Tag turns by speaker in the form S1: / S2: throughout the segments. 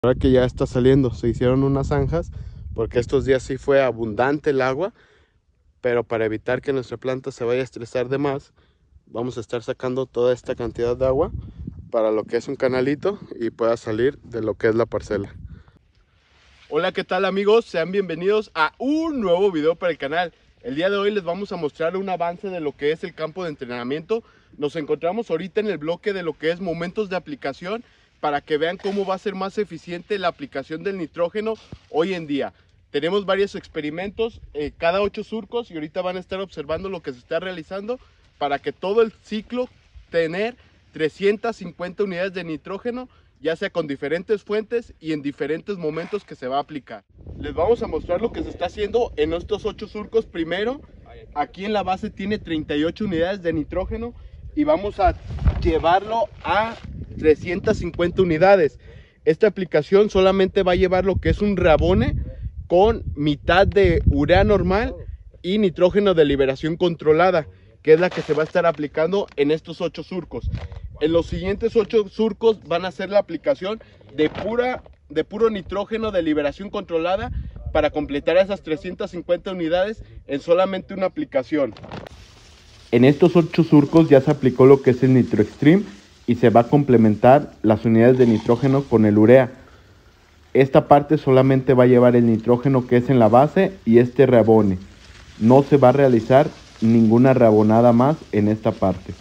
S1: Ahora que ya está saliendo, se hicieron unas zanjas porque estos días sí fue abundante el agua, pero para evitar que nuestra planta se vaya a estresar de más, vamos a estar sacando toda esta cantidad de agua para lo que es un canalito y pueda salir de lo que es la parcela. Hola, ¿qué tal amigos? Sean bienvenidos a un nuevo video para el canal. El día de hoy les vamos a mostrar un avance de lo que es el campo de entrenamiento. Nos encontramos ahorita en el bloque de lo que es momentos de aplicación, para que vean cómo va a ser más eficiente la aplicación del nitrógeno hoy en día. Tenemos varios experimentos, cada 8 surcos, y ahorita van a estar observando lo que se está realizando para que todo el ciclo tener 350 unidades de nitrógeno, ya sea con diferentes fuentes y en diferentes momentos que se va a aplicar. Les vamos a mostrar lo que se está haciendo en estos 8 surcos. Primero, aquí en la base tiene 38 unidades de nitrógeno y vamos a llevarlo a 350 unidades. Esta aplicación solamente va a llevar lo que es un reabone con mitad de urea normal y nitrógeno de liberación controlada, que es la que se va a estar aplicando en estos 8 surcos. En los siguientes 8 surcos van a hacer la aplicación de puro nitrógeno de liberación controlada para completar esas 350 unidades en solamente una aplicación. En estos 8 surcos ya se aplicó lo que es el Nitro Extreme y se va a complementar las unidades de nitrógeno con el urea. Esta parte solamente va a llevar el nitrógeno que es en la base y este reabone. No se va a realizar ninguna reabonada más en esta parte.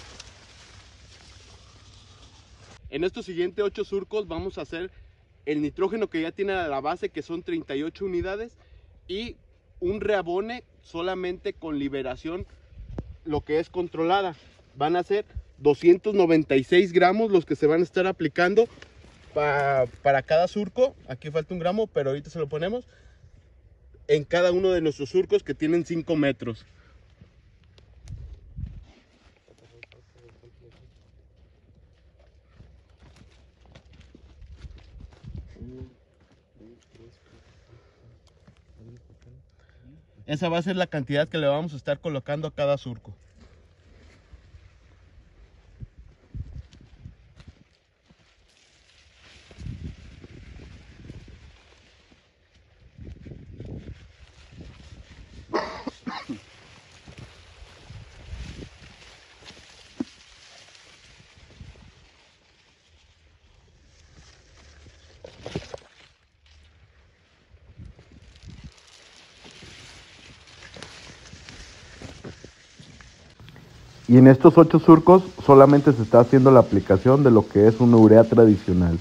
S1: En estos siguientes 8 surcos vamos a hacer el nitrógeno que ya tiene a la base, que son 38 unidades, y un reabone solamente con liberación, lo que es controlada. Van a ser 296 gramos los que se van a estar aplicando para cada surco. Aquí falta un gramo, pero ahorita se lo ponemos en cada uno de nuestros surcos, que tienen 5 metros. Esa va a ser la cantidad que le vamos a estar colocando a cada surco. Y en estos 8 surcos solamente se está haciendo la aplicación de lo que es una urea tradicional.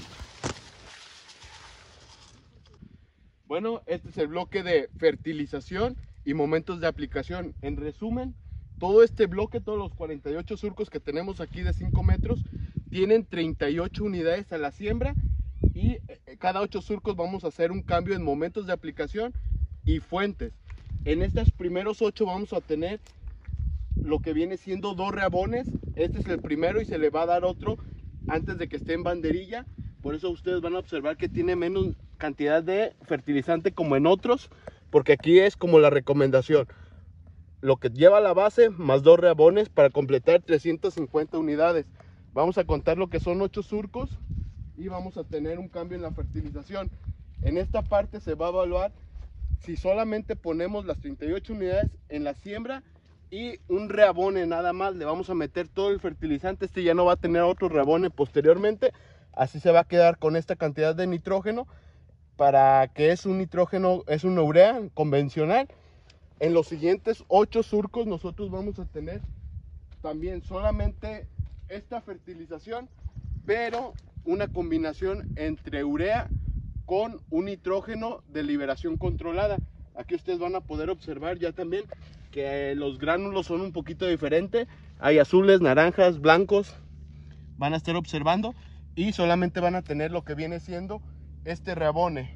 S1: Bueno, este es el bloque de fertilización y momentos de aplicación. En resumen, todo este bloque, todos los 48 surcos que tenemos aquí de 5 metros, tienen 38 unidades a la siembra, y cada 8 surcos vamos a hacer un cambio en momentos de aplicación y fuentes. En estos primeros 8 vamos a tener lo que viene siendo 2 reabones. Este es el primero y se le va a dar otro antes de que esté en banderilla. Por eso ustedes van a observar que tiene menos cantidad de fertilizante como en otros, porque aquí es como la recomendación: lo que lleva la base más 2 reabones para completar 350 unidades. Vamos a contar lo que son 8 surcos y vamos a tener un cambio en la fertilización. En esta parte se va a evaluar si solamente ponemos las 38 unidades en la siembra y un reabone nada más. Le vamos a meter todo el fertilizante. Este ya no va a tener otro reabone posteriormente. Así se va a quedar con esta cantidad de nitrógeno, para que es un nitrógeno, es una urea convencional. En los siguientes 8 surcos nosotros vamos a tener también solamente esta fertilización, pero una combinación entre urea con un nitrógeno de liberación controlada. Aquí ustedes van a poder observar ya también que los gránulos son un poquito diferentes. Hay azules, naranjas, blancos. Van a estar observando y solamente van a tener lo que viene siendo este reabone.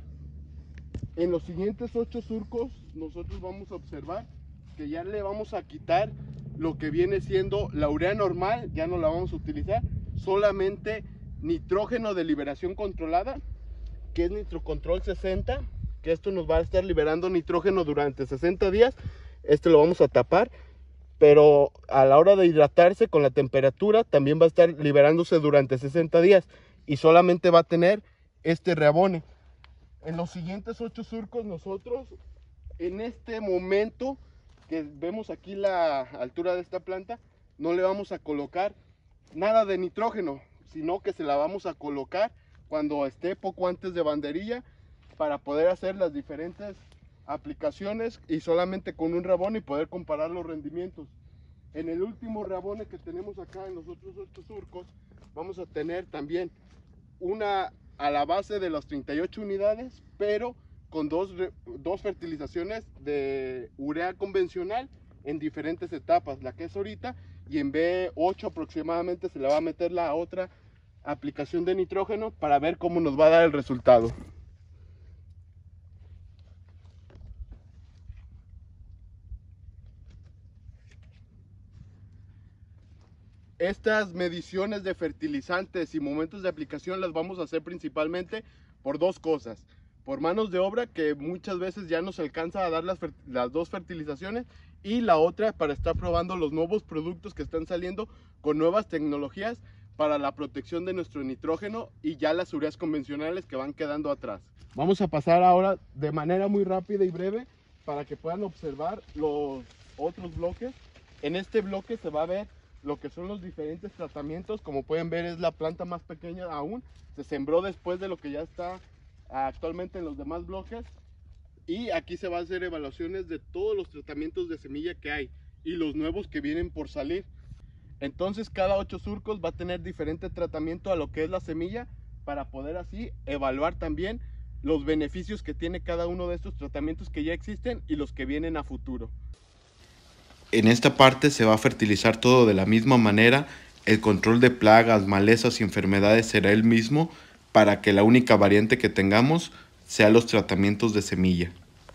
S1: En los siguientes 8 surcos nosotros vamos a observar que ya le vamos a quitar lo que viene siendo la urea normal, ya no la vamos a utilizar, solamente nitrógeno de liberación controlada, que es Nitrocontrol 60, que esto nos va a estar liberando nitrógeno durante 60 días. Este lo vamos a tapar, pero a la hora de hidratarse con la temperatura también va a estar liberándose durante 60 días, y solamente va a tener este reabone. En los siguientes 8 surcos nosotros, en este momento que vemos aquí la altura de esta planta, no le vamos a colocar nada de nitrógeno, sino que se la vamos a colocar cuando esté poco antes de banderilla, para poder hacer las diferentes aplicaciones y solamente con un reabone y poder comparar los rendimientos. En el último reabone que tenemos acá en los otros 8 surcos, vamos a tener también una a la base de las 38 unidades, pero con dos fertilizaciones de urea convencional en diferentes etapas, la que es ahorita, y en B8 aproximadamente se le va a meter la otra aplicación de nitrógeno para ver cómo nos va a dar el resultado. Estas mediciones de fertilizantes y momentos de aplicación las vamos a hacer principalmente por dos cosas. Por manos de obra, que muchas veces ya nos alcanza a dar las dos fertilizaciones, y la otra para estar probando los nuevos productos que están saliendo con nuevas tecnologías para la protección de nuestro nitrógeno y ya las ureas convencionales que van quedando atrás. Vamos a pasar ahora de manera muy rápida y breve para que puedan observar los otros bloques. En este bloque se va a ver lo que son los diferentes tratamientos. Como pueden ver, es la planta más pequeña aún, se sembró después de lo que ya está actualmente en los demás bloques, y aquí se va a hacer evaluaciones de todos los tratamientos de semilla que hay y los nuevos que vienen por salir. Entonces cada 8 surcos va a tener diferente tratamiento a lo que es la semilla, para poder así evaluar también los beneficios que tiene cada uno de estos tratamientos que ya existen y los que vienen a futuro.
S2: En esta parte se va a fertilizar todo de la misma manera. El control de plagas, malezas y enfermedades será el mismo, para que la única variante que tengamos sea los tratamientos de semilla.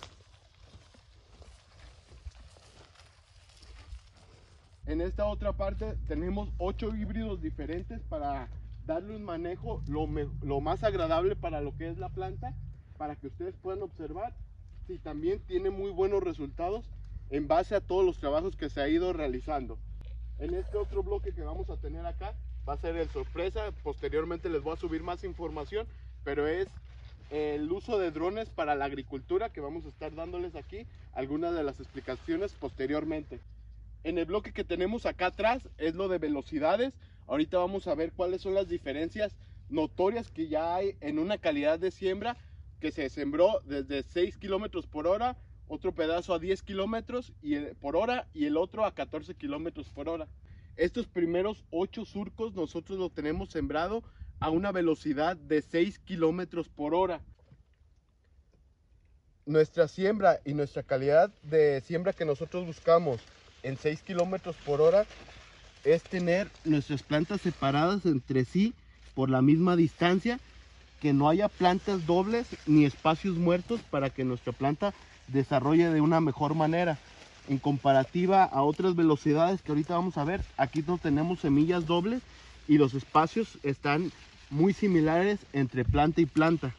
S1: En esta otra parte tenemos 8 híbridos diferentes para darle un manejo lo más agradable para lo que es la planta, para que ustedes puedan observar si también tiene muy buenos resultados en base a todos los trabajos que se ha ido realizando. En este otro bloque que vamos a tener acá va a ser el sorpresa. Posteriormente les voy a subir más información, pero es el uso de drones para la agricultura, que vamos a estar dándoles aquí algunas de las explicaciones posteriormente. En el bloque que tenemos acá atrás es lo de velocidades. Ahorita vamos a ver cuáles son las diferencias notorias que ya hay en una calidad de siembra que se sembró desde 6 kilómetros por hora, otro pedazo a 10 kilómetros por hora y el otro a 14 kilómetros por hora. Estos primeros 8 surcos nosotros lo tenemos sembrado a una velocidad de 6 kilómetros por hora. Nuestra siembra y nuestra calidad de siembra que nosotros buscamos en 6 kilómetros por hora es tener nuestras plantas separadas entre sí por la misma distancia, que no haya plantas dobles ni espacios muertos, para que nuestra planta desarrolle de una mejor manera. En comparativa a otras velocidades que ahorita vamos a ver, aquí no tenemos semillas dobles y los espacios están muy similares entre planta y planta.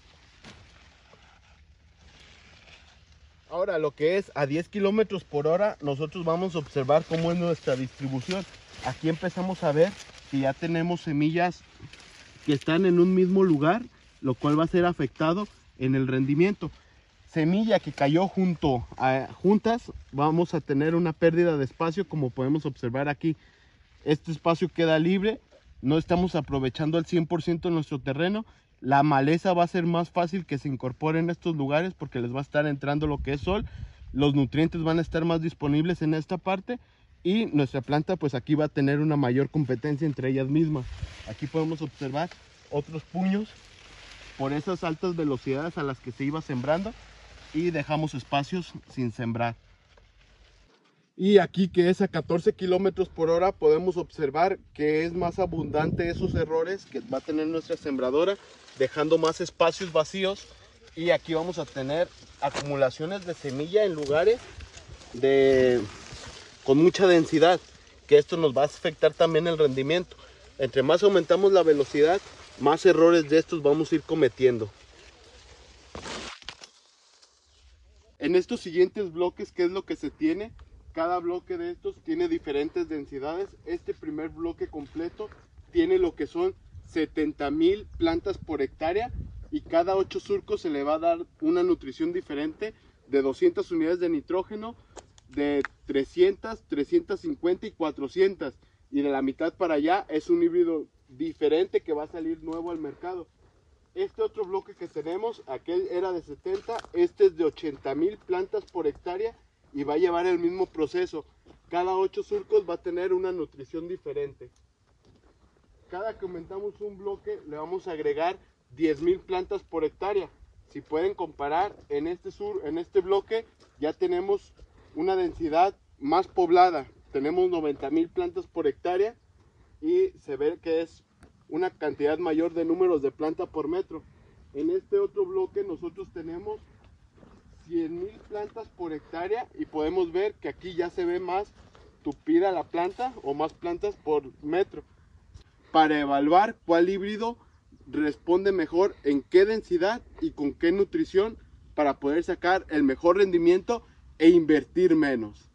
S1: Ahora, lo que es a 10 kilómetros por hora, nosotros vamos a observar cómo es nuestra distribución. Aquí empezamos a ver que ya tenemos semillas que están en un mismo lugar, lo cual va a ser afectado en el rendimiento. Semilla que cayó juntas, vamos a tener una pérdida de espacio, como podemos observar aquí. Este espacio queda libre, no estamos aprovechando al 100% nuestro terreno. La maleza va a ser más fácil que se incorpore en estos lugares porque les va a estar entrando lo que es sol. Los nutrientes van a estar más disponibles en esta parte, y nuestra planta pues aquí va a tener una mayor competencia entre ellas mismas. Aquí podemos observar otros puños por esas altas velocidades a las que se iba sembrando, y dejamos espacios sin sembrar. Y aquí, que es a 14 kilómetros por hora, podemos observar que es más abundante esos errores que va a tener nuestra sembradora, dejando más espacios vacíos. Y aquí vamos a tener acumulaciones de semilla en lugares con mucha densidad, que esto nos va a afectar también el rendimiento. Entre más aumentamos la velocidad, más errores de estos vamos a ir cometiendo. En estos siguientes bloques, ¿qué es lo que se tiene? Cada bloque de estos tiene diferentes densidades. Este primer bloque completo tiene lo que son 70,000 plantas por hectárea y cada 8 surcos se le va a dar una nutrición diferente de 200 unidades de nitrógeno, de 300, 350 y 400. Y de la mitad para allá es un híbrido diferente que va a salir nuevo al mercado. Este otro bloque que tenemos, aquel era de 70, este es de 80,000 plantas por hectárea y va a llevar el mismo proceso. Cada 8 surcos va a tener una nutrición diferente. Cada que aumentamos un bloque le vamos a agregar 10,000 plantas por hectárea. Si pueden comparar, en este bloque ya tenemos una densidad más poblada. Tenemos 90,000 plantas por hectárea y se ve que es una cantidad mayor de números de planta por metro. En este otro bloque nosotros tenemos 100,000 plantas por hectárea y podemos ver que aquí ya se ve más tupida la planta o más plantas por metro. Para evaluar cuál híbrido responde mejor en qué densidad y con qué nutrición para poder sacar el mejor rendimiento e invertir menos.